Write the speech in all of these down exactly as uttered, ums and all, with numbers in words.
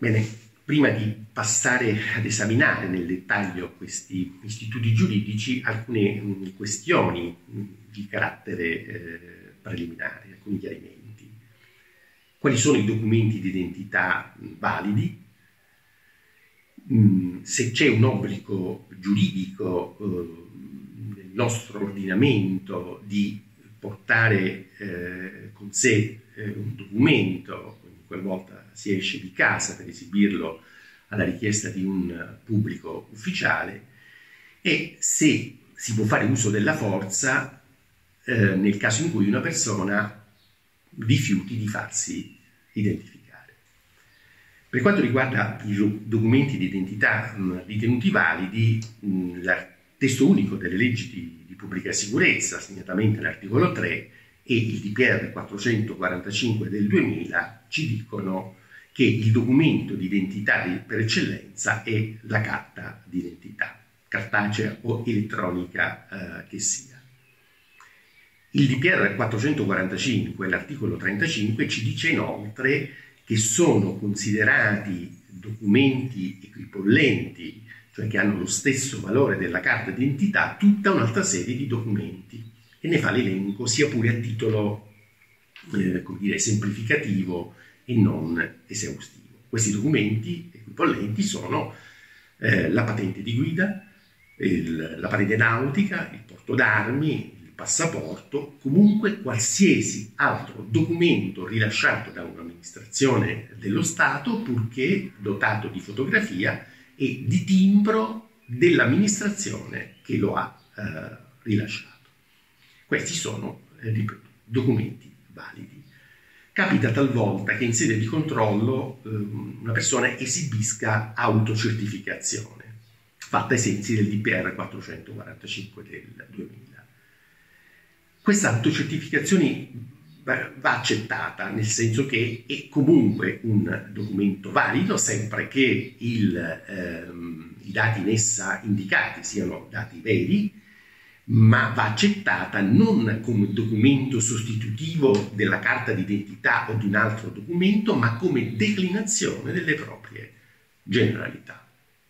Bene, prima di passare ad esaminare nel dettaglio questi istituti giuridici, alcune mh, questioni mh, di carattere eh, preliminare, alcuni chiarimenti. Quali sono i documenti di identità mh, validi? Mh, se c'è un obbligo giuridico eh, nel nostro ordinamento di portare eh, con sé eh, un documento qualvolta si esce di casa per esibirlo alla richiesta di un pubblico ufficiale, e se si può fare uso della forza eh, nel caso in cui una persona rifiuti di farsi identificare. Per quanto riguarda i documenti di identità mh, ritenuti validi, mh, il testo unico delle leggi di, di pubblica sicurezza, segnatamente l'articolo tre, e il D P R quattrocentoquarantacinque del duemila ci dicono che il documento di identità per eccellenza è la carta d'identità, cartacea o elettronica eh, che sia. Il D P R quattrocentoquarantacinque, l'articolo trentacinque, ci dice inoltre che sono considerati documenti equipollenti, cioè che hanno lo stesso valore della carta d'identità, tutta un'altra serie di documenti, e ne fa l'elenco sia pure a titolo eh, come dire, semplificativo e non esaustivo. Questi documenti equipollenti sono eh, la patente di guida, il, la patente nautica, il porto d'armi, il passaporto, comunque qualsiasi altro documento rilasciato da un'amministrazione dello Stato, purché dotato di fotografia e di timbro dell'amministrazione che lo ha eh, rilasciato. Questi sono, eh, ripeto, documenti validi. Capita talvolta che in sede di controllo eh, una persona esibisca autocertificazione, fatta ai sensi del D P R quattrocentoquarantacinque del duemila. Questa autocertificazione va accettata, nel senso che è comunque un documento valido, sempre che il, ehm, i dati in essa indicati siano dati veri, ma va accettata non come documento sostitutivo della carta d'identità o di un altro documento, ma come declinazione delle proprie generalità.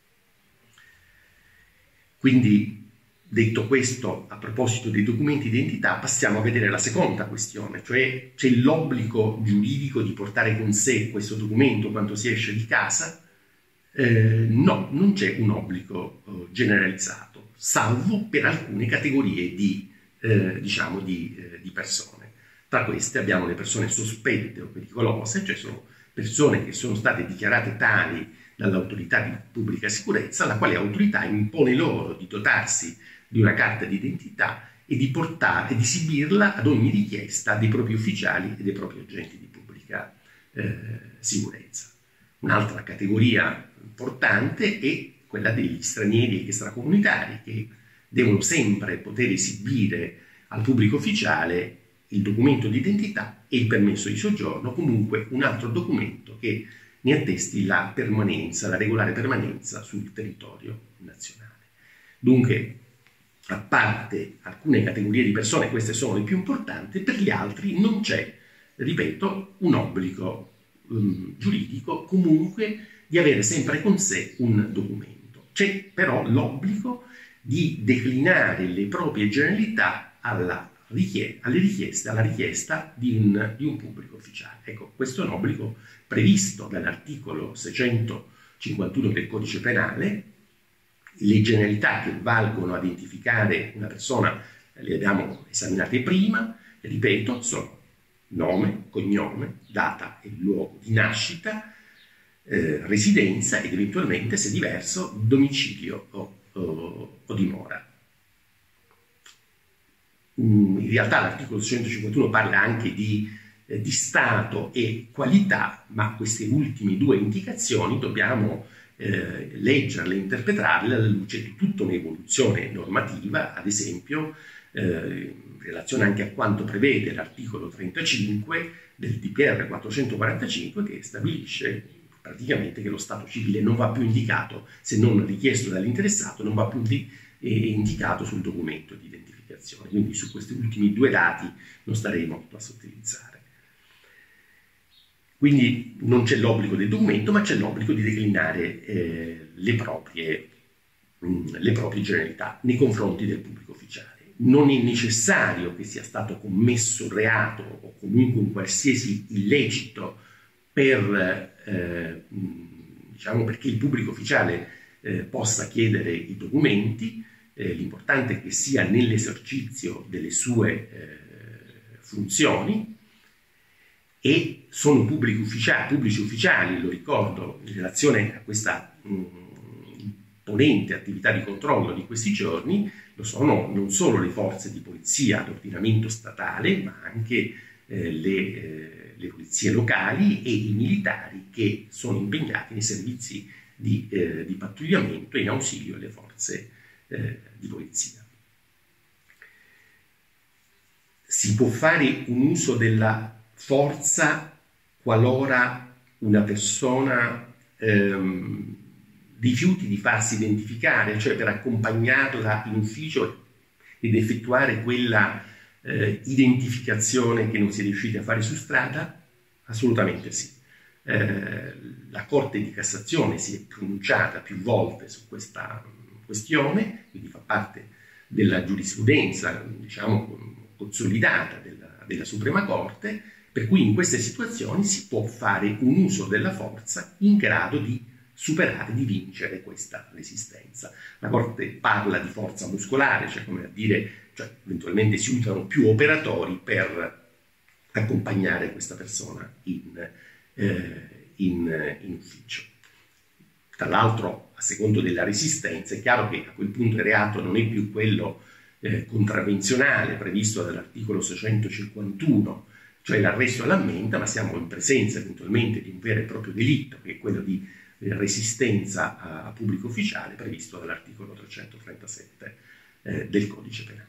Quindi, detto questo, a proposito dei documenti di identità, passiamo a vedere la seconda questione, cioè c'è l'obbligo giuridico di portare con sé questo documento quando si esce di casa? Eh, no, non c'è un obbligo eh, generalizzato, salvo per alcune categorie di, eh, diciamo di, eh, di persone. Tra queste abbiamo le persone sospette o pericolose, cioè sono persone che sono state dichiarate tali dall'autorità di pubblica sicurezza, la quale autorità impone loro di dotarsi di una carta d'identità e di portare, di esibirla ad ogni richiesta dei propri ufficiali e dei propri agenti di pubblica eh, sicurezza. Un'altra categoria importante è quella degli stranieri extracomunitari, che devono sempre poter esibire al pubblico ufficiale il documento di identità e il permesso di soggiorno, comunque un altro documento che ne attesti la permanenza, la regolare permanenza sul territorio nazionale. Dunque, a parte alcune categorie di persone, queste sono le più importanti, per gli altri non c'è, ripeto, un obbligo um, giuridico comunque di avere sempre con sé un documento. C'è però l'obbligo di declinare le proprie generalità alla richie- alle richieste, alla richiesta di un, di un pubblico ufficiale. Ecco, questo è un obbligo previsto dall'articolo seicentocinquantuno del Codice Penale. Le generalità che valgono a identificare una persona le abbiamo esaminate prima, ripeto, sono nome, cognome, data e luogo di nascita, eh, residenza ed eventualmente, se diverso, domicilio o, o, o dimora. In realtà l'articolo seicentocinquantuno parla anche di, eh, di stato e qualità, ma queste ultime due indicazioni dobbiamo eh, leggerle, interpretarle alla luce di tutta un'evoluzione normativa, ad esempio eh, in relazione anche a quanto prevede l'articolo trentacinque del D P R quattrocentoquarantacinque, che stabilisce praticamente che lo stato civile non va più indicato, se non richiesto dall'interessato, non va più di, eh, indicato sul documento di identificazione. Quindi su questi ultimi due dati non staremo a sottilizzare. Quindi non c'è l'obbligo del documento, ma c'è l'obbligo di declinare eh, le, proprie, mh, le proprie generalità nei confronti del pubblico ufficiale. Non è necessario che sia stato commesso reato o comunque un qualsiasi illecito per, eh, diciamo, perché il pubblico ufficiale eh, possa chiedere i documenti. Eh, l'importante è che sia nell'esercizio delle sue eh, funzioni, e sono pubblici ufficiali, pubblici ufficiali, lo ricordo, in relazione a questa mh, imponente attività di controllo di questi giorni, lo sono non solo le forze di polizia d'ordinamento statale, ma anche eh, le, eh, le polizie locali e i militari che sono impegnati nei servizi di, eh, di pattugliamento in ausilio alle forze eh, di polizia. Si può fare un uso della forza qualora una persona ehm, rifiuti di farsi identificare, cioè per accompagnarla in ufficio ed effettuare quella eh, identificazione che non si è riusciti a fare su strada? Assolutamente sì. Eh, la Corte di Cassazione si è pronunciata più volte su questa questione, quindi fa parte della giurisprudenza, diciamo, consolidata della, della Suprema Corte, per cui in queste situazioni si può fare un uso della forza in grado di superare, di vincere questa resistenza. La Corte parla di forza muscolare, cioè come a dire, cioè eventualmente si usano più operatori per accompagnare questa persona in, eh, in, in ufficio. Tra l'altro, a secondo della resistenza, è chiaro che a quel punto il reato non è più quello eh, contravvenzionale previsto dall'articolo seicentocinquantuno, cioè l'arresto all'ammenda, ma siamo in presenza eventualmente di un vero e proprio delitto, che è quello di resistenza a, a pubblico ufficiale, previsto dall'articolo trecentotrentasette eh, del Codice Penale.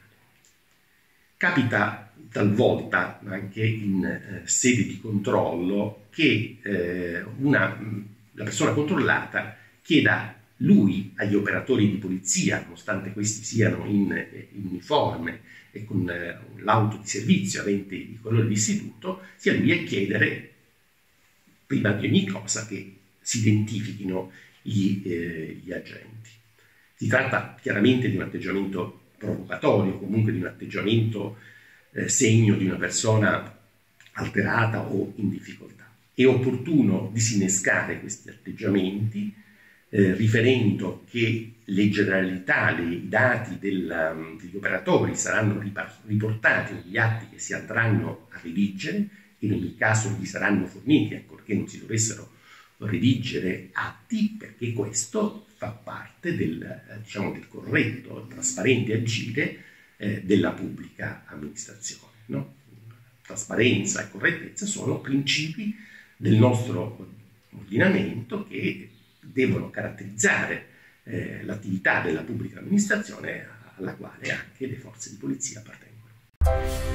Capita talvolta, anche in eh, sede di controllo, che eh, una, la persona controllata chieda lui agli operatori di polizia, nonostante questi siano in, in uniforme e con eh, l'auto di servizio avente il colore d'istituto, sia lui a chiedere, prima di ogni cosa, che si identifichino gli, eh, gli agenti. Si tratta chiaramente di un atteggiamento provocatorio, comunque di un atteggiamento eh, segno di una persona alterata o in difficoltà. È opportuno disinnescare questi atteggiamenti eh, riferendo che le generalità, le, i dati del, degli operatori saranno riportati negli atti che si andranno a redigere, in ogni caso gli saranno forniti, ancorché non si dovessero redigere atti, perché questo fa parte del, diciamo, del corretto, trasparente agire eh, della pubblica amministrazione, no? Trasparenza e correttezza sono principi del nostro ordinamento che devono caratterizzare eh, l'attività della pubblica amministrazione alla quale anche le forze di polizia appartengono.